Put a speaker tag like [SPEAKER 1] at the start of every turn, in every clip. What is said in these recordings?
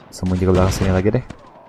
[SPEAKER 1] Sembunyi ke belakang sini lagi deh.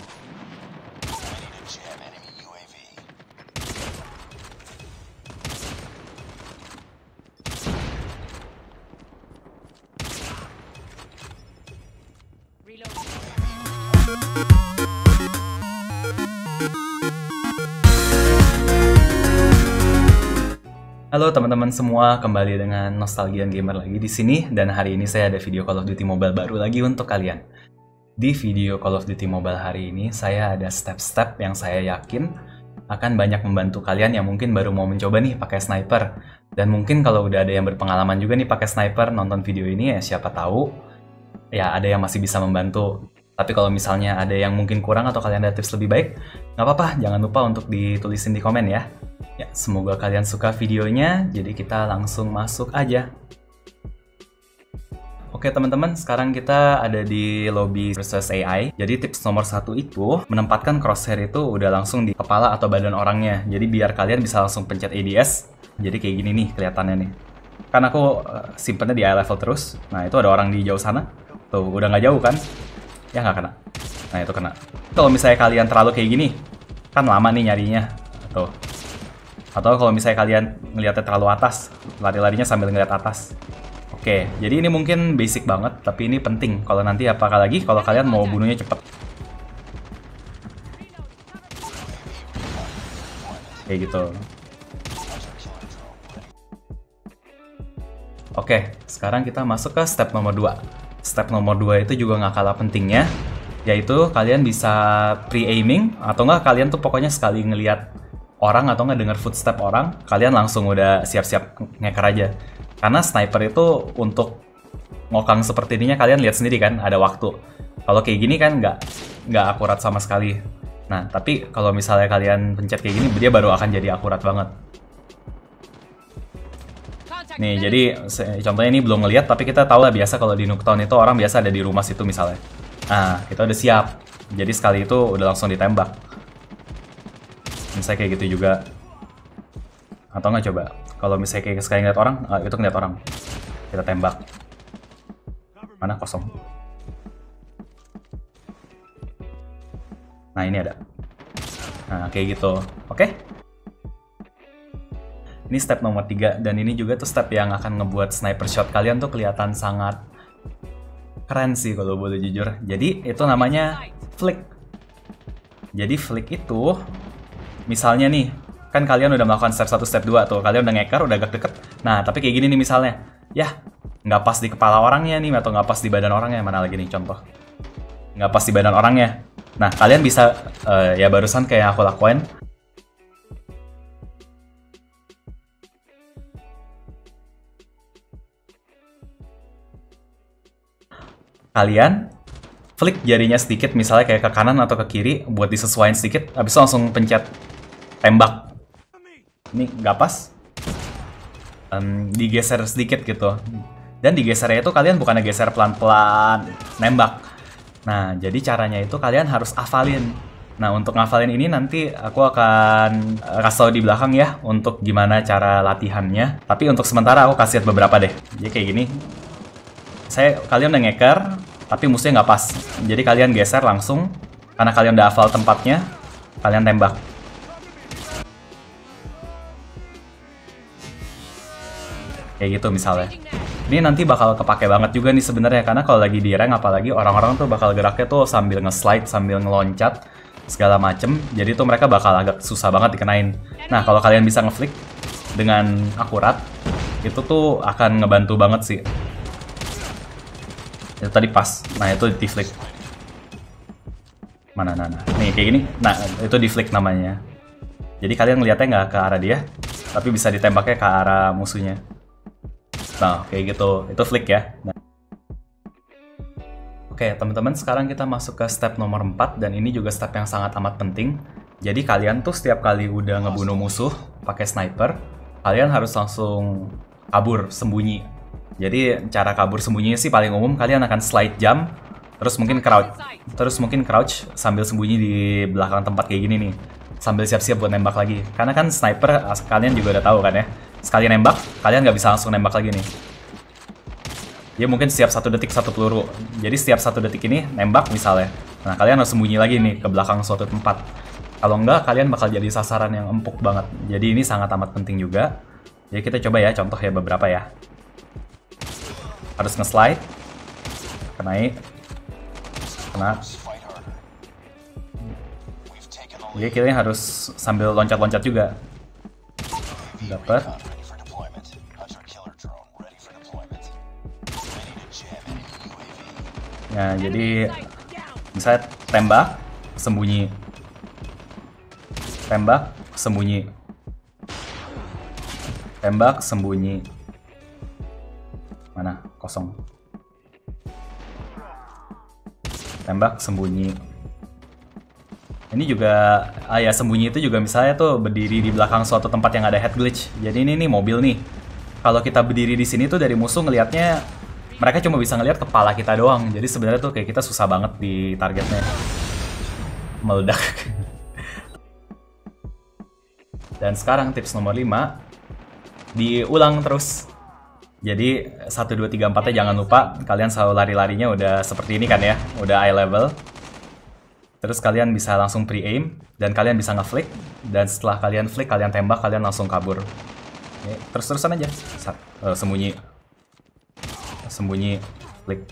[SPEAKER 2] Halo teman-teman semua, kembali dengan Nostalgian Gamer lagi di sini, dan hari ini saya ada video Call of Duty Mobile baru lagi untuk kalian. Di video Call of Duty Mobile hari ini, saya ada step-step yang saya yakin akan banyak membantu kalian yang mungkin baru mau mencoba nih pakai sniper. Dan mungkin kalau udah ada yang berpengalaman juga nih pakai sniper, nonton video ini ya siapa tahu ya ada yang masih bisa membantu. Tapi kalau misalnya ada yang mungkin kurang atau kalian ada tips lebih baik, nggak apa-apa, jangan lupa untuk ditulisin di komen ya. Ya, semoga kalian suka videonya, jadi kita langsung masuk aja. Oke teman-teman, sekarang kita ada di lobby versus AI. Jadi tips nomor 1 itu, menempatkan crosshair itu udah langsung di kepala atau badan orangnya. Jadi biar kalian bisa langsung pencet ADS, jadi kayak gini nih kelihatannya nih. Kan aku simpennya di eye level terus, nah itu ada orang di jauh sana. Tuh, udah nggak jauh kan? Ya nggak kena. Nah itu kena. Kalau misalnya kalian terlalu kayak gini, kan lama nih nyarinya. Tuh. Atau kalau misalnya kalian ngeliatnya terlalu atas, lari-larinya sambil ngeliat atas. Oke, jadi ini mungkin basic banget, tapi ini penting. Kalau nanti apalagi kalau kalian mau bunuhnya cepet. Kayak gitu. Oke, sekarang kita masuk ke step nomor 2. Step nomor 2 itu juga nggak kalah pentingnya, yaitu kalian bisa pre-aiming, atau nggak kalian tuh pokoknya sekali ngeliat orang atau nggak denger footstep orang, kalian langsung udah siap-siap ngeker aja. Karena sniper itu untuk ngokang seperti ininya kalian lihat sendiri kan, ada waktu. Kalau kayak gini kan nggak akurat sama sekali. Nah, tapi kalau misalnya kalian pencet kayak gini, dia baru akan jadi akurat banget. Nih, jadi contohnya ini belum ngelihat, tapi kita tahu lah biasa kalau di Nuketown itu orang biasa ada di rumah situ misalnya. Nah, kita udah siap. Jadi sekali itu udah langsung ditembak. Misalnya kayak gitu juga. Atau nggak coba, kalau misalnya kayak sekali ngeliat orang, itu ngeliat orang, kita tembak. Mana kosong? Nah ini ada. Nah kayak gitu, oke? Ini step nomor 3, dan ini juga tuh step yang akan ngebuat sniper shot kalian tuh kelihatan sangat keren sih kalau boleh jujur. Jadi itu namanya flick. Jadi flick itu, misalnya nih, kan kalian udah melakukan step 1, step 2 tuh, kalian udah ngeker, udah agak deket. Nah, tapi kayak gini nih misalnya, ya nggak pas di kepala orangnya nih, atau nggak pas di badan orangnya, mana lagi nih contoh. Nggak pas di badan orangnya. Nah, kalian bisa, ya barusan kayak aku lakuin. Kalian flick jarinya sedikit, misalnya kayak ke kanan atau ke kiri, buat disesuaikan sedikit, habis itu langsung pencet tembak. Ini nggak pas, digeser sedikit gitu. Dan digesernya itu kalian bukannya geser pelan-pelan nembak. Nah, jadi caranya itu kalian harus hafalin. Nah, untuk ngafalin ini nanti aku akan kasih tau di belakang ya untuk gimana cara latihannya. Tapi untuk sementara aku kasih beberapa deh. Jadi kayak gini. Kalian udah ngeker, tapi musuhnya nggak pas. Jadi kalian geser langsung, karena kalian udah hafal tempatnya, kalian tembak. Kayak gitu misalnya. Ini nanti bakal kepake banget juga nih sebenarnya, karena kalau lagi di rank apalagi orang-orang tuh bakal geraknya tuh sambil nge-slide, sambil ngeloncat segala macem. Jadi tuh mereka bakal agak susah banget dikenain. Nah, kalau kalian bisa ngeflick dengan akurat, itu tuh akan ngebantu banget sih. Itu tadi pas. Nah, itu di flick. Mana, nah. Nih, kayak gini. Nah, itu di flick namanya. Jadi kalian ngeliatnya nggak ke arah dia, tapi bisa ditembaknya ke arah musuhnya. Nah, kayak gitu. Itu flick ya. Nah. Oke, teman-teman, sekarang kita masuk ke step nomor 4, dan ini juga step yang sangat amat penting. Jadi kalian tuh setiap kali udah ngebunuh musuh pakai sniper, kalian harus langsung kabur, sembunyi. Jadi cara kabur sembunyinya sih paling umum, kalian akan slide jump, terus mungkin crouch sambil sembunyi di belakang tempat kayak gini nih, sambil siap-siap buat nembak lagi. Karena kan sniper kalian juga udah tahu kan ya, sekali nembak kalian nggak bisa langsung nembak lagi nih. Dia mungkin setiap 1 detik 1 peluru. Jadi setiap 1 detik ini nembak misalnya. Nah, kalian harus sembunyi lagi nih ke belakang suatu tempat. Kalau enggak, kalian bakal jadi sasaran yang empuk banget. Jadi ini sangat amat penting juga. Jadi kita coba ya, contoh ya beberapa ya. Harus nge-slide. Kenai. Kena. Jadi kalian harus sambil loncat-loncat juga. Dapat. Nah, jadi misalnya tembak, sembunyi. Tembak, sembunyi. Tembak, sembunyi. Mana? Kosong. Tembak, sembunyi. Ini juga, ya sembunyi itu juga misalnya tuh berdiri di belakang suatu tempat yang ada head glitch. Jadi ini nih mobil nih. Kalau kita berdiri di sini tuh dari musuh ngelihatnya, mereka cuma bisa ngelihat kepala kita doang. Jadi sebenarnya tuh kayak kita susah banget di targetnya. Meledak. Dan sekarang tips nomor 5, diulang terus. Jadi 1, 2, 3, 4-nya jangan lupa. Kalian selalu lari-larinya udah seperti ini kan ya. Udah eye level. Terus kalian bisa langsung pre-aim. Dan kalian bisa nge-flick. Dan setelah kalian flick, kalian tembak, kalian langsung kabur. Oke, terus-terusan aja. Sembunyi. Sembunyi. Flick.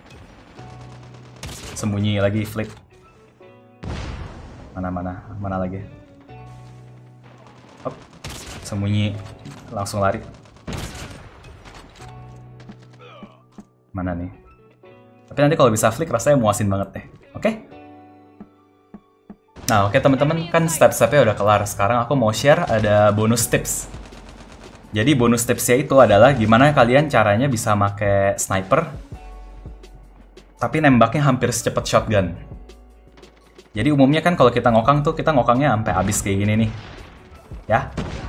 [SPEAKER 2] Sembunyi lagi, flick. Mana lagi. Hop. Sembunyi. Langsung lari. Mana nih? Tapi nanti kalau bisa flick rasanya muasin banget deh. Oke? Nah, oke teman-teman, kan step-stepnya udah kelar. Sekarang aku mau share ada bonus tips. Jadi bonus tipsnya itu adalah gimana kalian caranya bisa pakai sniper, tapi nembaknya hampir secepat shotgun. Jadi umumnya kan kalau kita ngokang tuh, kita ngokangnya sampai habis kayak gini nih. Ya.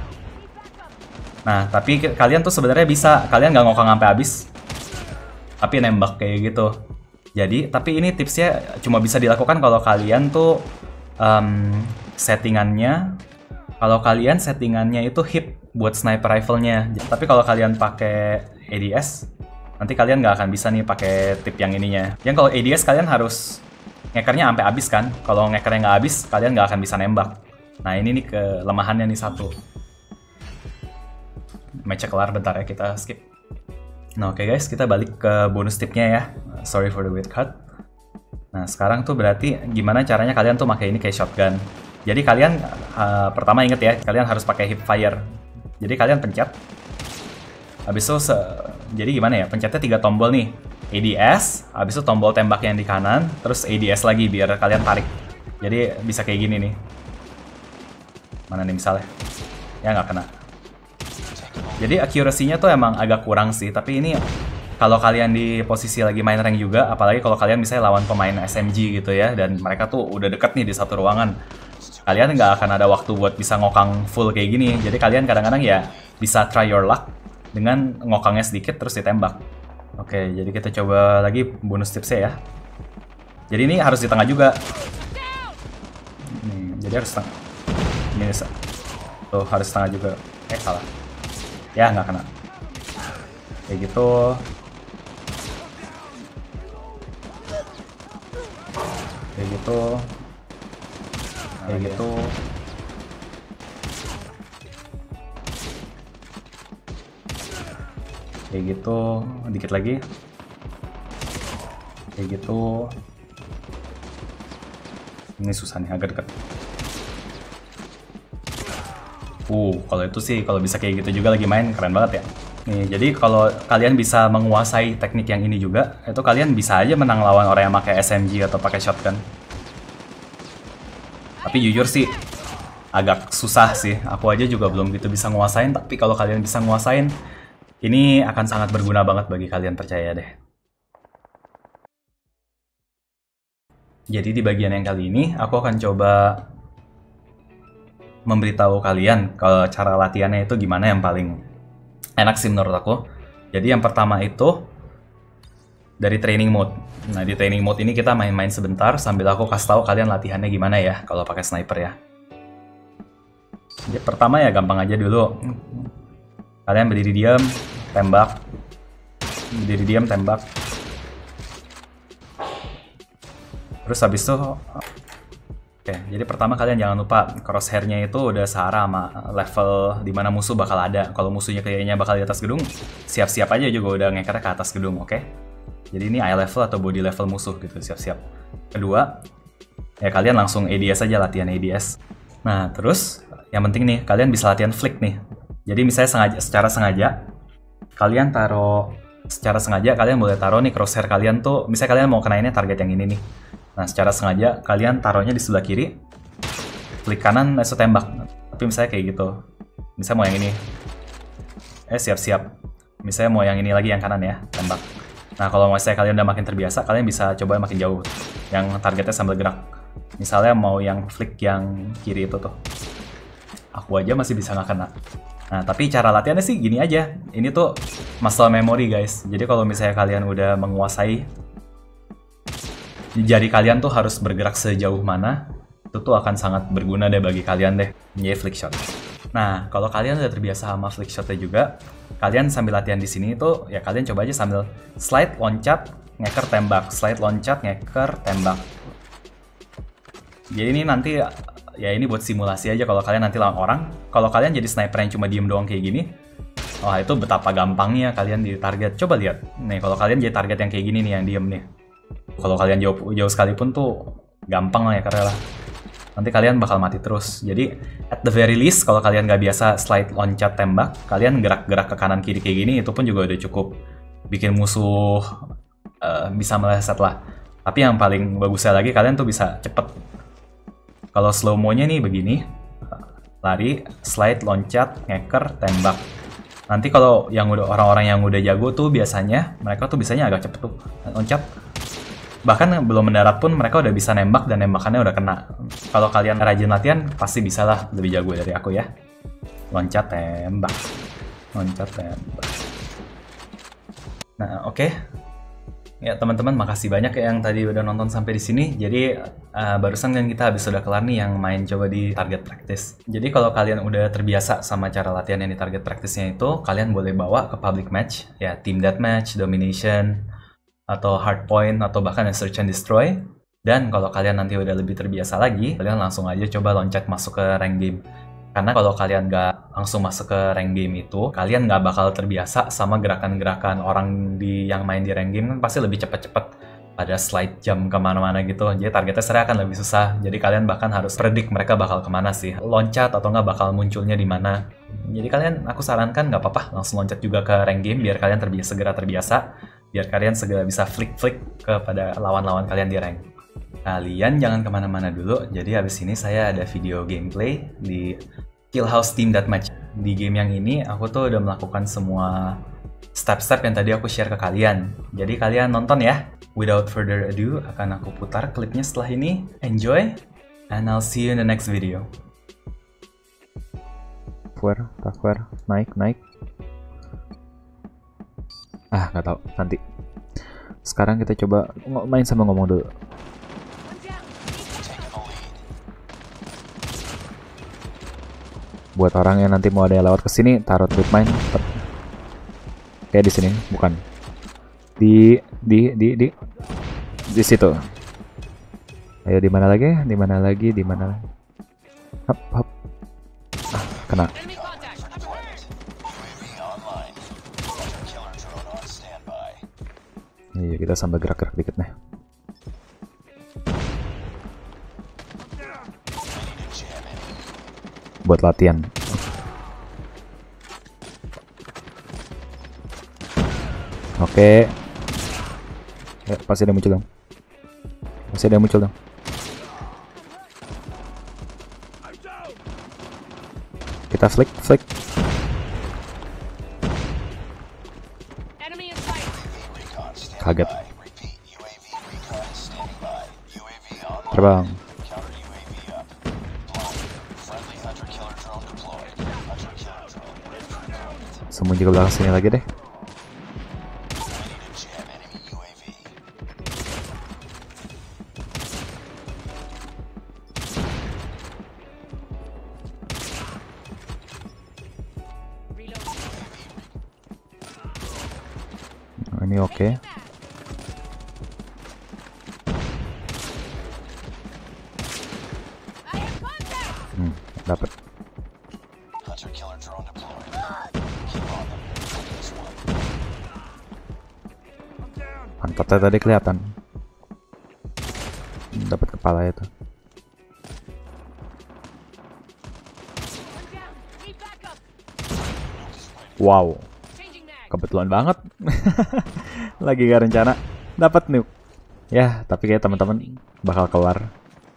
[SPEAKER 2] Nah, tapi kalian tuh sebenarnya bisa, kalian nggak ngokang sampai habis, tapi nembak kayak gitu. Jadi, tapi ini tipsnya cuma bisa dilakukan kalau kalian tuh settingannya, kalau kalian settingannya itu hip buat sniper rifle-nya. Tapi kalau kalian pakai ADS, nanti kalian nggak akan bisa nih pakai tip yang ininya. Yang kalau ADS kalian harus ngekernya sampai habis kan. Kalau ngekernya nggak habis, kalian nggak akan bisa nembak. Nah ini nih kelemahannya nih satu. Match kelar, bentar ya, kita skip. Nah oke guys, kita balik ke bonus tipnya ya. Sorry for the weird cut. Nah sekarang tuh berarti gimana caranya kalian tuh pakai ini kayak shotgun. Jadi kalian pertama inget ya, kalian harus pakai hip fire. Jadi kalian pencet. Habis itu jadi gimana ya? Pencetnya 3 tombol nih. ADS, habis itu tombol tembak yang di kanan, terus ADS lagi biar kalian tarik. Jadi bisa kayak gini nih. Mana nih misalnya? Ya nggak kena. Jadi accuracy-nya tuh emang agak kurang sih, tapi ini kalau kalian di posisi lagi main rank juga, apalagi kalau kalian misalnya lawan pemain SMG gitu ya, dan mereka tuh udah deket nih di satu ruangan, kalian nggak akan ada waktu buat bisa ngokang full kayak gini. Jadi kalian kadang-kadang ya bisa try your luck dengan ngokangnya sedikit terus ditembak. Oke, jadi kita coba lagi bonus tipsnya ya. Jadi ini harus di tengah juga. Nih, jadi harus tengah. Ini tuh harus tengah juga. Salah. Ya nggak kena. Kayak gitu. Kayak gitu. Kayak gitu. Kayak gitu. Dikit lagi. Kayak gitu. Ini susah nih, agak dekat. Kalau itu sih, kalau bisa kayak gitu juga lagi main, keren banget ya. Nih, jadi kalau kalian bisa menguasai teknik yang ini juga, itu kalian bisa aja menang lawan orang yang pakai SMG atau pakai shotgun. Tapi jujur sih, agak susah sih. Aku aja juga belum gitu bisa nguasain, tapi kalau kalian bisa nguasain, ini akan sangat berguna banget bagi kalian, percaya deh. Jadi di bagian yang kali ini, aku akan coba memberitahu kalian kalau cara latihannya itu gimana yang paling enak sih menurut aku. Jadi yang pertama itu dari training mode. Nah di training mode ini kita main-main sebentar sambil aku kasih tahu kalian latihannya gimana ya kalau pakai sniper ya. Jadi pertama ya gampang aja dulu. Kalian berdiri diam, tembak. berdiri diam tembak. Terus habis itu oke, jadi pertama kalian jangan lupa crosshair-nya itu udah searah sama level dimana musuh bakal ada. Kalau musuhnya kayaknya bakal di atas gedung, siap-siap aja juga udah ngekernya ke atas gedung, oke? Jadi ini eye level atau body level musuh gitu, siap-siap. Kedua, ya kalian langsung ADS aja, latihan ADS. Nah, terus yang penting nih, kalian bisa latihan flick nih. Jadi misalnya secara sengaja, kalian boleh taruh nih crosshair kalian tuh, misalnya kalian mau kenainnya target yang ini nih. Nah, secara sengaja kalian taruhnya di sebelah kiri, klik kanan, langsung tembak. Tapi misalnya kayak gitu. Misalnya mau yang ini. Siap-siap. Misalnya mau yang ini lagi, yang kanan ya, tembak. Nah, kalau misalnya kalian udah makin terbiasa, kalian bisa coba makin jauh. Yang targetnya sambil gerak. Misalnya mau yang flick yang kiri itu tuh. Aku aja masih bisa nggak kena. Nah, tapi cara latihannya sih gini aja. Ini tuh muscle memory, guys. Jadi kalau misalnya kalian udah menguasai, jari kalian tuh harus bergerak sejauh mana, itu tuh akan sangat berguna deh bagi kalian deh. Ini flick shot. Nah, kalau kalian udah terbiasa sama flick shotnya juga, kalian sambil latihan di sini tuh ya kalian coba aja sambil slide, loncat, ngeker, tembak, slide, loncat, ngeker, tembak. Jadi ini nanti ya ini buat simulasi aja kalau kalian nanti lawan orang. Kalau kalian jadi sniper yang cuma diem doang kayak gini, wah itu betapa gampangnya kalian di target. Coba lihat. Nih, kalau kalian jadi target yang kayak gini nih, yang diem nih. Kalau kalian jauh sekalipun tuh gampang lah ya karena lah. Nanti kalian bakal mati terus. Jadi at the very least kalau kalian nggak biasa slide, loncat, tembak, kalian gerak-gerak ke kanan kiri kayak gini itu pun juga udah cukup bikin musuh bisa meleset lah. Tapi yang paling bagusnya lagi kalian tuh bisa cepet. Kalau slow mo-nya nih begini, lari, slide, loncat, ngeker, tembak. Nanti kalau yang udah orang-orang yang udah jago tuh biasanya mereka tuh bisanya agak cepet tuh, loncat. Bahkan belum mendarat pun mereka udah bisa nembak dan nembakannya udah kena. Kalau kalian rajin latihan pasti bisa lah lebih jago dari aku ya. Loncat, tembak, loncat, tembak. Nah, oke. Ya teman-teman, makasih banyak ya yang tadi udah nonton sampai di sini. Jadi barusan kan kita habis udah kelar nih yang main coba di target practice. Jadi kalau kalian udah terbiasa sama cara latihan yang di target practice-nya itu, kalian boleh bawa ke public match, ya team deathmatch, domination, atau hardpoint, atau bahkan search and destroy. Dan kalau kalian nanti udah lebih terbiasa lagi, kalian langsung aja coba loncat masuk ke rank game. Karena kalau kalian nggak langsung masuk ke rank game itu, kalian nggak bakal terbiasa sama gerakan-gerakan orang yang main di rank game kan pasti lebih cepet-cepet pada slide jump kemana-mana gitu. Jadi targetnya sebenarnya akan lebih susah. Jadi kalian bahkan harus predict mereka bakal kemana sih. Loncat atau nggak bakal munculnya di mana. Jadi kalian, aku sarankan nggak apa-apa langsung loncat juga ke rank game biar kalian segera terbiasa. Biar kalian segera bisa flick-flick kepada lawan-lawan kalian di rank. Kalian jangan kemana-mana dulu, jadi habis ini saya ada video gameplay di Kill House Team Deathmatch. Di game yang ini, aku tuh udah melakukan semua step-step yang tadi aku share ke kalian. Jadi kalian nonton ya. Without further ado, akan aku putar klipnya setelah ini. Enjoy, and I'll see you in the next video.
[SPEAKER 1] Takwer, naik. Nggak tahu, nanti. Sekarang kita coba main sama ngomong dulu. Buat orang yang nanti mau ada yang lewat ke sini, taruh trip mine. Kayak di sini, bukan. Di situ. Ayo di mana lagi? Hop. Kena. Iya, kita sambil gerak-gerak dikit nih. Buat latihan. Oke. Ya, pasti ada muncul dong. Kita flick. Kaget. Terbang. Sembunyi ke belakang sini lagi deh. Ini oke. Dapat. Pantatnya tadi kelihatan. Dapat kepala itu. Wow, kebetulan banget. Lagi gak rencana dapat nuke. Ya, tapi kayak teman-teman bakal kelar.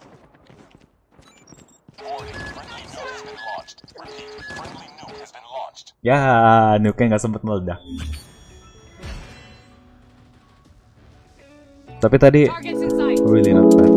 [SPEAKER 1] Ya, nuke-nya nggak sempet meledak. Tapi tadi really not bad.